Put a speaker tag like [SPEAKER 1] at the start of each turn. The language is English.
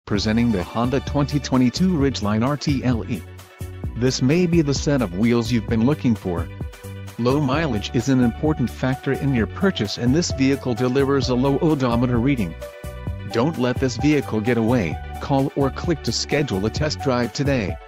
[SPEAKER 1] Presenting the Honda 2022 Ridgeline RTL-E. This may be the set of wheels you've been looking for. Low mileage is an important factor in your purchase, and this vehicle delivers a low odometer reading. Don't let this vehicle get away. Call or click to schedule a test drive today.